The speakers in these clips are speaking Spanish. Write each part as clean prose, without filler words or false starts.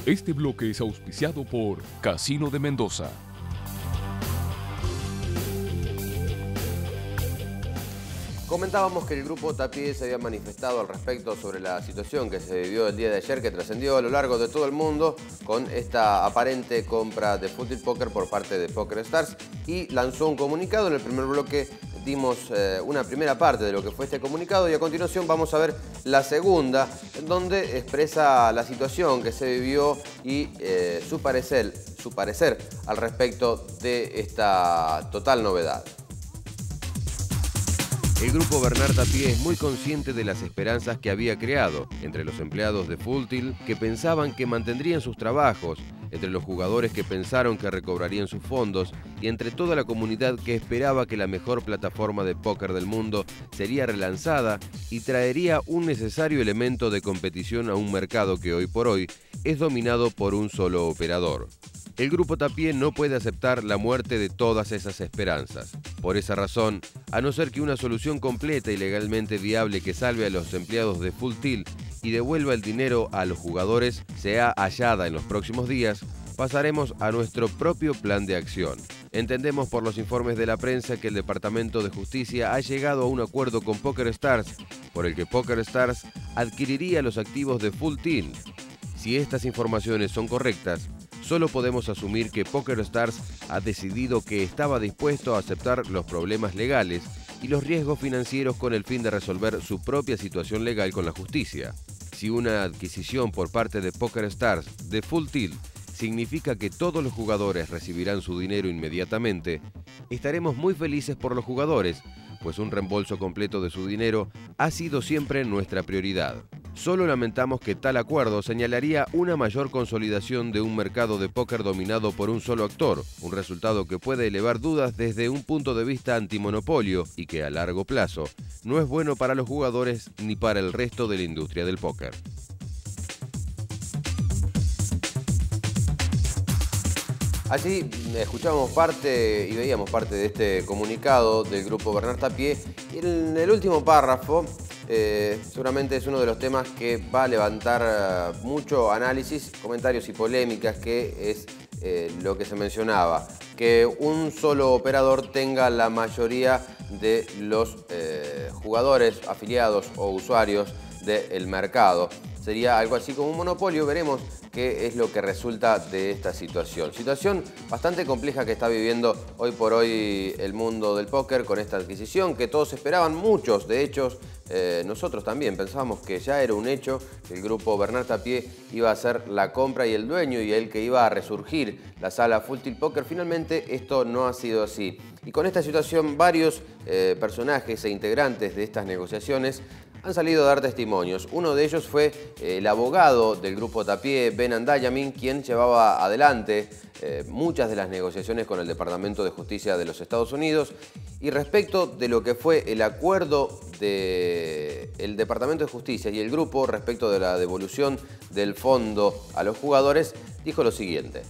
Este bloque es auspiciado por Casino de Mendoza. Comentábamos que el grupo Tapié se había manifestado al respecto sobre la situación que se vivió el día de ayer, que trascendió a lo largo de todo el mundo con esta aparente compra de Full Tilt Poker por parte de PokerStars, y lanzó un comunicado. En el primer bloque dimos una primera parte de lo que fue este comunicado y a continuación vamos a ver la segunda, donde expresa la situación que se vivió y su parecer al respecto de esta total novedad. El grupo Bernard Tapie es muy consciente de las esperanzas que había creado entre los empleados de Full Tilt, que pensaban que mantendrían sus trabajos, entre los jugadores que pensaron que recobrarían sus fondos y entre toda la comunidad que esperaba que la mejor plataforma de póker del mundo sería relanzada y traería un necesario elemento de competición a un mercado que hoy por hoy es dominado por un solo operador. El grupo Tapie no puede aceptar la muerte de todas esas esperanzas. Por esa razón, a no ser que una solución completa y legalmente viable que salve a los empleados de Full Tilt y devuelva el dinero a los jugadores sea hallada en los próximos días, pasaremos a nuestro propio plan de acción. Entendemos por los informes de la prensa que el Departamento de Justicia ha llegado a un acuerdo con PokerStars, por el que PokerStars adquiriría los activos de Full Tilt. Si estas informaciones son correctas, solo podemos asumir que PokerStars ha decidido que estaba dispuesto a aceptar los problemas legales y los riesgos financieros con el fin de resolver su propia situación legal con la justicia. Si una adquisición por parte de PokerStars de Full Tilt significa que todos los jugadores recibirán su dinero inmediatamente, estaremos muy felices por los jugadores, pues un reembolso completo de su dinero ha sido siempre nuestra prioridad. Solo lamentamos que tal acuerdo señalaría una mayor consolidación de un mercado de póker dominado por un solo actor, un resultado que puede elevar dudas desde un punto de vista antimonopolio y que a largo plazo no es bueno para los jugadores ni para el resto de la industria del póker. Allí escuchábamos parte y veíamos parte de este comunicado del grupo Bernard Tapie. En el último párrafo, seguramente es uno de los temas que va a levantar mucho análisis, comentarios y polémicas, que es lo que se mencionaba, que un solo operador tenga la mayoría de los jugadores, afiliados o usuarios del mercado. Sería algo así como un monopolio. Veremos qué es lo que resulta de esta situación. Situación bastante compleja que está viviendo hoy por hoy el mundo del póker con esta adquisición que todos esperaban, muchos de hecho. Nosotros también pensábamos que ya era un hecho que el grupo Bernard Tapie iba a hacer la compra y el dueño y el que iba a resurgir la sala Full Tilt Poker. Finalmente esto no ha sido así. Y con esta situación varios personajes e integrantes de estas negociaciones han salido a dar testimonios. Uno de ellos fue el abogado del grupo Tapie, Benan Dayamin, quien llevaba adelante muchas de las negociaciones con el Departamento de Justicia de los Estados Unidos. Y respecto de lo que fue el acuerdo del Departamento de Justicia y el grupo respecto de la devolución del fondo a los jugadores, dijo lo siguiente.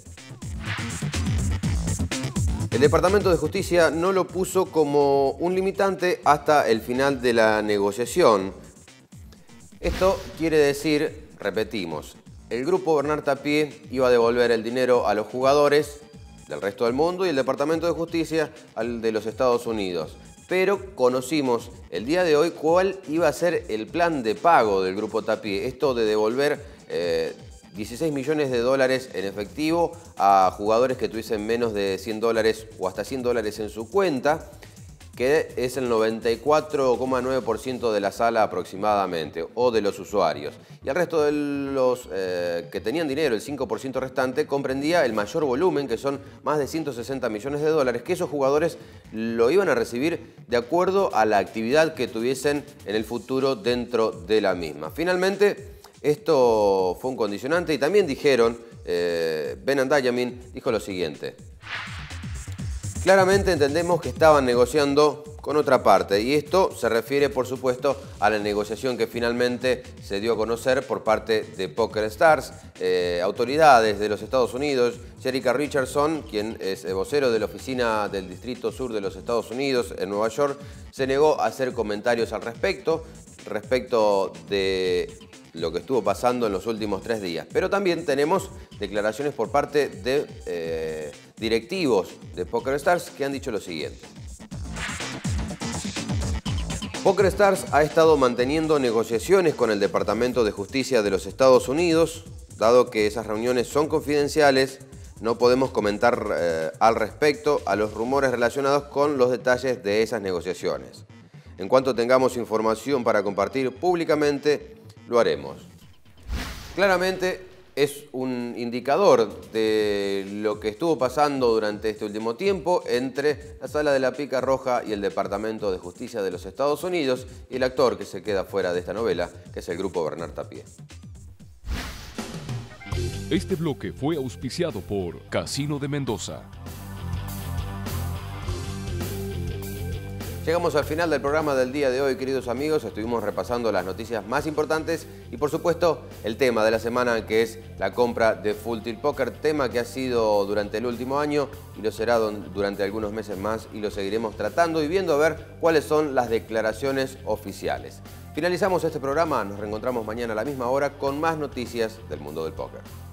El Departamento de Justicia no lo puso como un limitante hasta el final de la negociación. Esto quiere decir, repetimos, el grupo Bernard Tapie iba a devolver el dinero a los jugadores del resto del mundo y el Departamento de Justicia al de los Estados Unidos. Pero conocimos el día de hoy cuál iba a ser el plan de pago del grupo Tapie. Esto de devolver 16 millones de dólares en efectivo a jugadores que tuviesen menos de $100 o hasta $100 en su cuenta, que es el 94,9% de la sala aproximadamente, o de los usuarios. Y el resto de los que tenían dinero, el 5% restante, comprendía el mayor volumen, que son más de 160 millones de dólares, que esos jugadores lo iban a recibir de acuerdo a la actividad que tuviesen en el futuro dentro de la misma. Finalmente, esto fue un condicionante y también dijeron, Benan Dayamin dijo lo siguiente. Claramente entendemos que estaban negociando con otra parte y esto se refiere, por supuesto, a la negociación que finalmente se dio a conocer por parte de PokerStars. Autoridades de los Estados Unidos, Jerica Richardson, quien es vocero de la oficina del Distrito Sur de los Estados Unidos en Nueva York, se negó a hacer comentarios al respecto de lo que estuvo pasando en los últimos 3 días. Pero también tenemos declaraciones por parte de directivos de PokerStars que han dicho lo siguiente. PokerStars ha estado manteniendo negociaciones con el Departamento de Justicia de los Estados Unidos. Dado que esas reuniones son confidenciales, no podemos comentar al respecto a los rumores relacionados con los detalles de esas negociaciones. En cuanto tengamos información para compartir públicamente, lo haremos. Claramente es un indicador de lo que estuvo pasando durante este último tiempo entre la Sala de la Pica Roja y el Departamento de Justicia de los Estados Unidos y el actor que se queda fuera de esta novela, que es el grupo Bernard Tapie. Este bloque fue auspiciado por Casino de Mendoza. Llegamos al final del programa del día de hoy, queridos amigos. Estuvimos repasando las noticias más importantes y, por supuesto, el tema de la semana, que es la compra de Full Tilt Poker, tema que ha sido durante el último año y lo será durante algunos meses más, y lo seguiremos tratando y viendo a ver cuáles son las declaraciones oficiales. Finalizamos este programa, nos reencontramos mañana a la misma hora con más noticias del mundo del póker.